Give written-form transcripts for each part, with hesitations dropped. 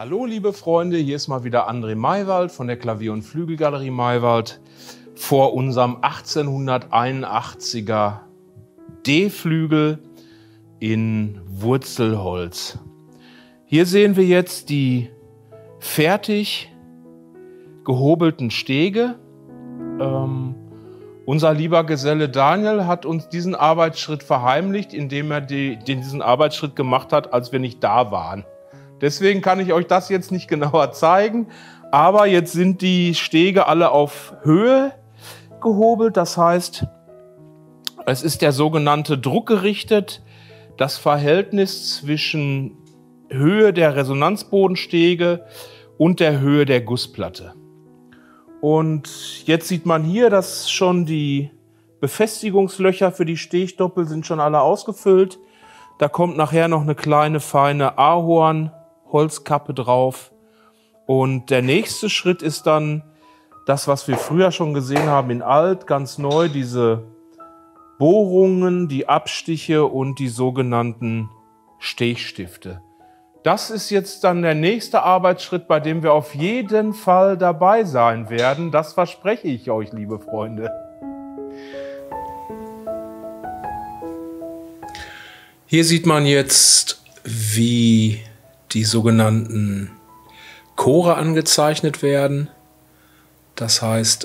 Hallo liebe Freunde, hier ist mal wieder André Maywald von der Klavier- und Flügelgalerie Maywald vor unserem 1881er D-Flügel in Wurzelholz. Hier sehen wir jetzt die fertig gehobelten Stege. Unser lieber Geselle Daniel hat uns diesen Arbeitsschritt verheimlicht, indem er diesen Arbeitsschritt gemacht hat, als wir nicht da waren. Deswegen kann ich euch das jetzt nicht genauer zeigen, aber jetzt sind die Stege alle auf Höhe gehobelt. Das heißt, es ist der sogenannte Druck gerichtet. Das Verhältnis zwischen Höhe der Resonanzbodenstege und der Höhe der Gussplatte. Und jetzt sieht man hier, dass schon die Befestigungslöcher für die Stechdoppel sind schon alle ausgefüllt. Da kommt nachher noch eine kleine feine Ahorn-Holzkappe drauf. Und der nächste Schritt ist dann das, was wir früher schon gesehen haben in alt, ganz neu, diese Bohrungen, die Abstiche und die sogenannten Stechstifte. Das ist jetzt dann der nächste Arbeitsschritt, bei dem wir auf jeden Fall dabei sein werden. Das verspreche ich euch, liebe Freunde. Hier sieht man jetzt, wie die sogenannten Chore angezeichnet werden. Das heißt,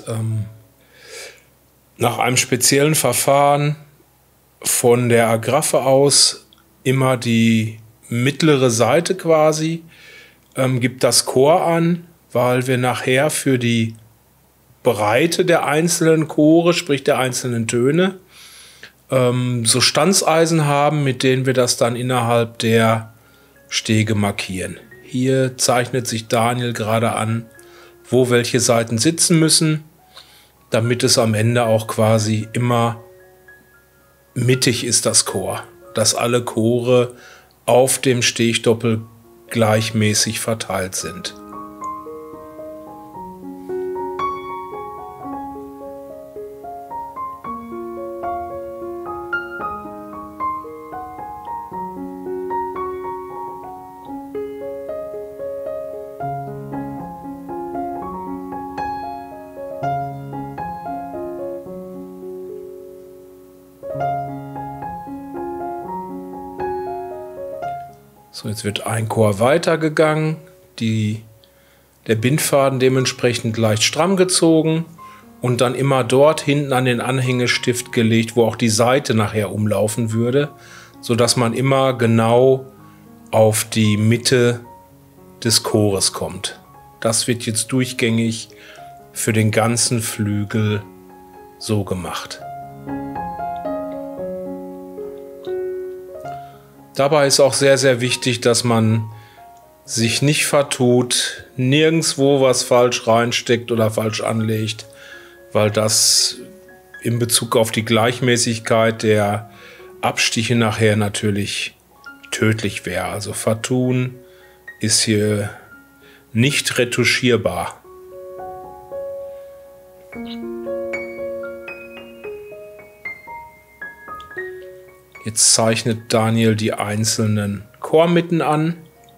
nach einem speziellen Verfahren von der Agraffe aus immer die mittlere Seite quasi, gibt das Chor an, weil wir nachher für die Breite der einzelnen Chore, sprich der einzelnen Töne, so Stanzeisen haben, mit denen wir das dann innerhalb der Stege markieren. Hier zeichnet sich Daniel gerade an, wo welche Seiten sitzen müssen, damit es am Ende auch quasi immer mittig ist, das Chor, dass alle Chore auf dem Stechdoppel gleichmäßig verteilt sind. So, jetzt wird ein Chor weitergegangen, der Bindfaden dementsprechend leicht stramm gezogen und dann immer dort hinten an den Anhängestift gelegt, wo auch die Saite nachher umlaufen würde, sodass man immer genau auf die Mitte des Chores kommt. Das wird jetzt durchgängig für den ganzen Flügel so gemacht. Dabei ist auch sehr, sehr wichtig, dass man sich nicht vertut, nirgendwo was falsch reinsteckt oder falsch anlegt, weil das in Bezug auf die Gleichmäßigkeit der Abstiche nachher natürlich tödlich wäre. Also vertun ist hier nicht retuschierbar. Jetzt zeichnet Daniel die einzelnen Chormitten an.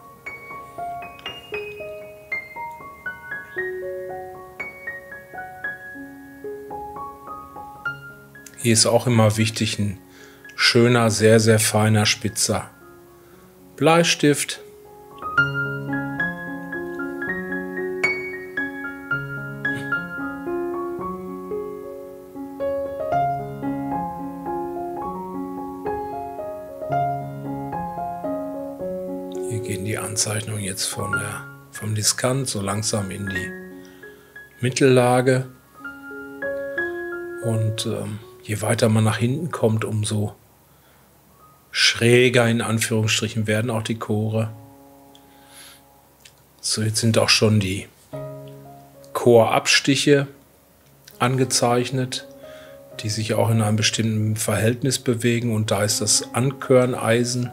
Hier ist auch immer wichtig ein schöner, sehr, sehr feiner, spitzer Bleistift. Hier gehen die Anzeichnungen jetzt vom Diskant so langsam in die Mittellage. Und je weiter man nach hinten kommt, umso schräger in Anführungsstrichen werden auch die Chore. So, jetzt sind auch schon die Chorabstiche angezeichnet, die sich auch in einem bestimmten Verhältnis bewegen. Und da ist das Ankörneisen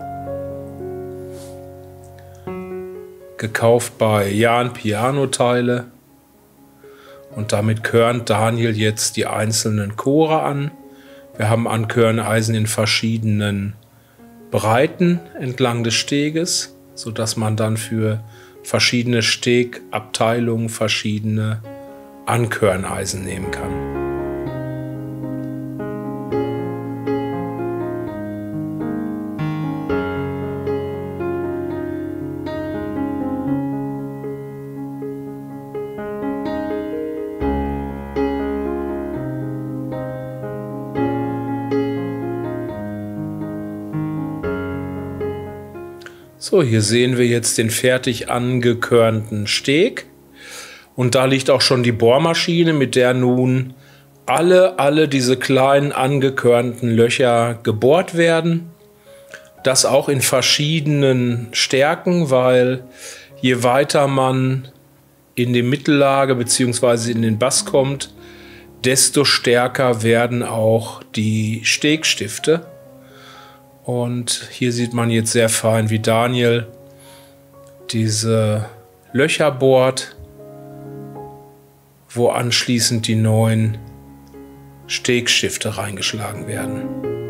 gekauft bei Jan Pianoteile. Und damit körnt Daniel jetzt die einzelnen Chore an. Wir haben Ankörneisen in verschiedenen Breiten entlang des Steges, sodass man dann für verschiedene Stegabteilungen, verschiedene Ankörneisen nehmen kann. So, hier sehen wir jetzt den fertig angekörnten Steg. Und da liegt auch schon die Bohrmaschine, mit der nun alle diese kleinen angekörnten Löcher gebohrt werden. Das auch in verschiedenen Stärken, weil je weiter man in die Mittellage bzw. in den Bass kommt, desto stärker werden auch die Stegstifte. Und hier sieht man jetzt sehr fein, wie Daniel diese Löcher bohrt, wo anschließend die neuen Stegstifte reingeschlagen werden.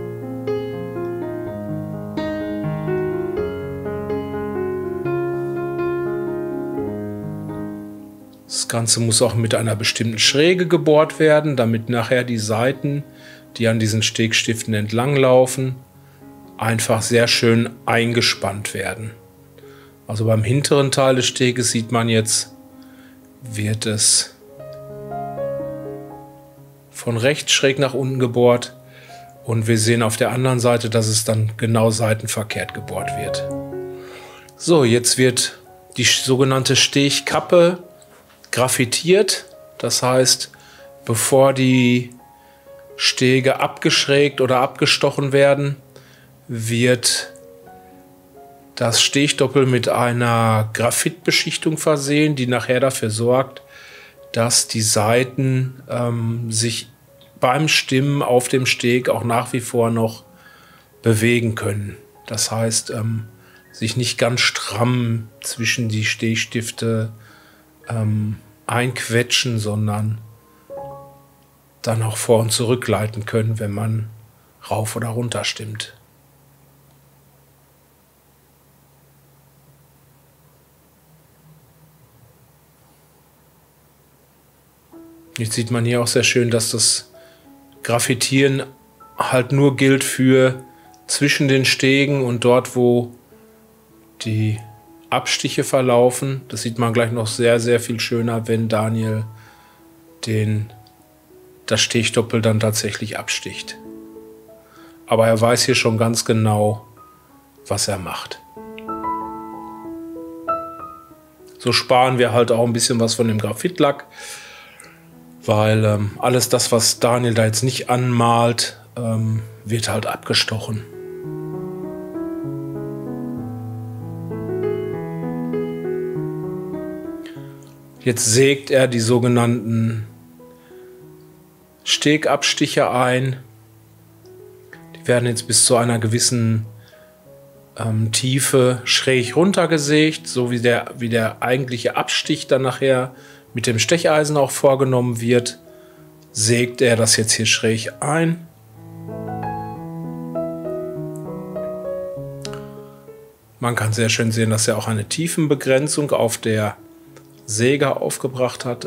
Das Ganze muss auch mit einer bestimmten Schräge gebohrt werden, damit nachher die Seiten, die an diesen Stegstiften entlang laufen, einfach sehr schön eingespannt werden. Also beim hinteren Teil des Steges sieht man jetzt, wird es von rechts schräg nach unten gebohrt und wir sehen auf der anderen Seite, dass es dann genau seitenverkehrt gebohrt wird. So, jetzt wird die sogenannte Stegkappe graffitiert. Das heißt, bevor die Stege abgeschrägt oder abgestochen werden, wird das Stegdoppel mit einer Graphitbeschichtung versehen, die nachher dafür sorgt, dass die Saiten sich beim Stimmen auf dem Steg auch nach wie vor noch bewegen können. Das heißt, sich nicht ganz stramm zwischen die Stegstifte einquetschen, sondern dann auch vor und zurück gleiten können, wenn man rauf oder runter stimmt. Jetzt sieht man hier auch sehr schön, dass das Graffitieren halt nur gilt für zwischen den Stegen und dort, wo die Abstiche verlaufen. Das sieht man gleich noch sehr, sehr viel schöner, wenn Daniel das Stegdoppel dann tatsächlich absticht. Aber er weiß hier schon ganz genau, was er macht. So sparen wir halt auch ein bisschen was von dem Graphitlack, weil alles das, was Daniel da jetzt nicht anmalt, wird halt abgestochen. Jetzt sägt er die sogenannten Stegabstiche ein. Die werden jetzt bis zu einer gewissen Tiefe schräg runtergesägt, so wie der eigentliche Abstich dann nachher mit dem Stecheisen auch vorgenommen wird, sägt er das jetzt hier schräg ein. Man kann sehr schön sehen, dass er auch eine Tiefenbegrenzung auf der Säge aufgebracht hat.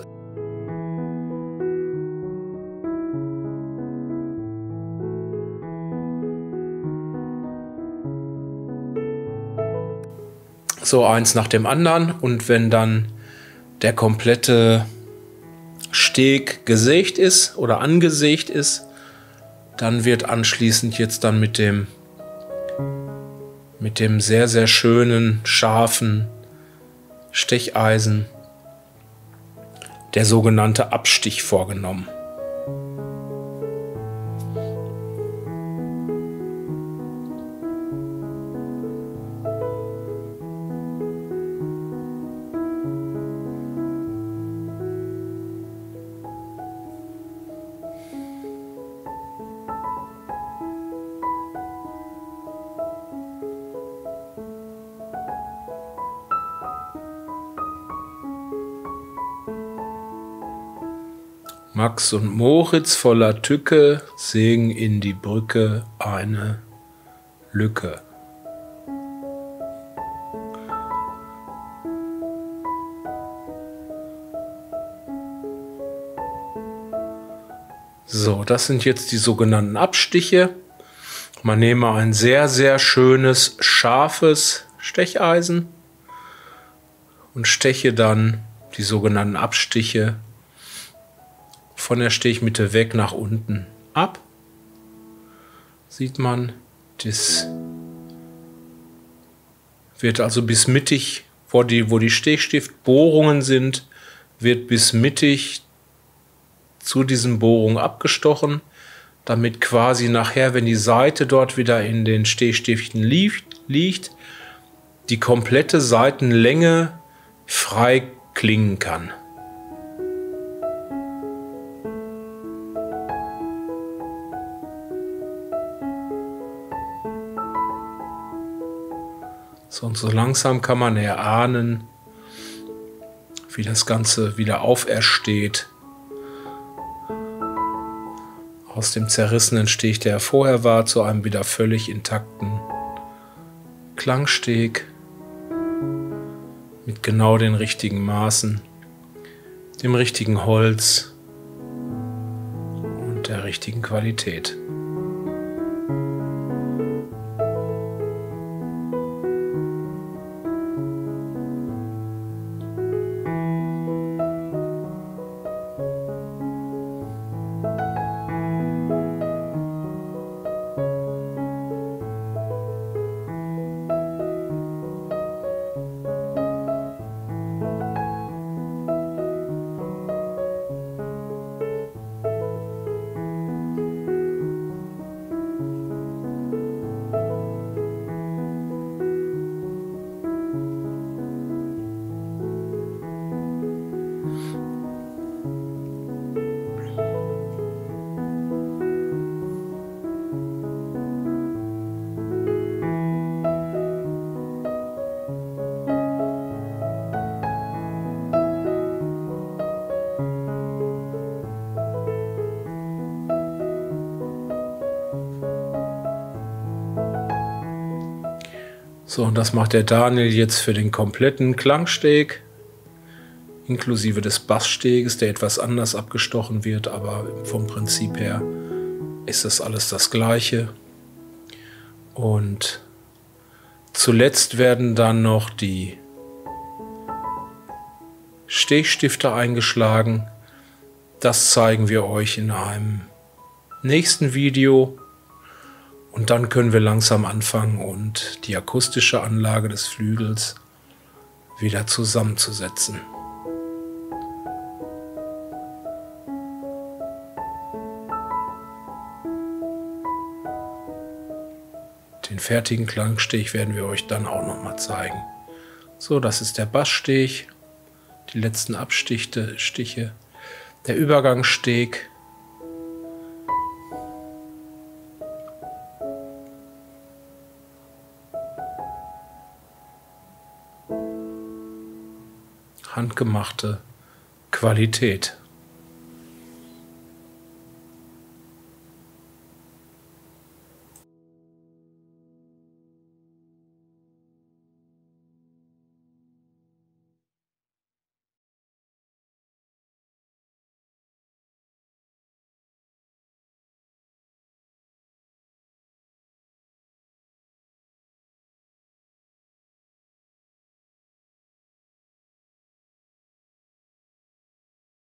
So eins nach dem anderen, und wenn dann der komplette Steg gesägt ist oder angesägt ist, dann wird anschließend jetzt dann mit dem sehr, sehr schönen, scharfen Stecheisen der sogenannte Abstich vorgenommen. Max und Moritz voller Tücke sägen in die Brücke eine Lücke. So, das sind jetzt die sogenannten Abstiche. Man nehme ein sehr, sehr schönes, scharfes Stecheisen und steche dann die sogenannten Abstiche von der Stechmitte weg nach unten ab. Sieht man, das wird also bis mittig, wo die Stechstiftbohrungen sind, wird bis mittig zu diesen Bohrungen abgestochen, damit quasi nachher, wenn die Seite dort wieder in den Stechstiften liegt, die komplette Seitenlänge frei klingen kann. So, und so langsam kann man erahnen, wie das Ganze wieder aufersteht aus dem zerrissenen Steg, der vorher war, zu einem wieder völlig intakten Klangsteg mit genau den richtigen Maßen, dem richtigen Holz und der richtigen Qualität. So, und das macht der Daniel jetzt für den kompletten Klangsteg, inklusive des Basssteges, der etwas anders abgestochen wird, aber vom Prinzip her ist das alles das Gleiche. Und zuletzt werden dann noch die Stechstifte eingeschlagen. Das zeigen wir euch in einem nächsten Video. Und dann können wir langsam anfangen und die akustische Anlage des Flügels wieder zusammenzusetzen. Den fertigen Klangsteg werden wir euch dann auch noch mal zeigen. So, das ist der Basssteg, die letzten Abstiche, der Übergangssteg. Handgemachte Qualität.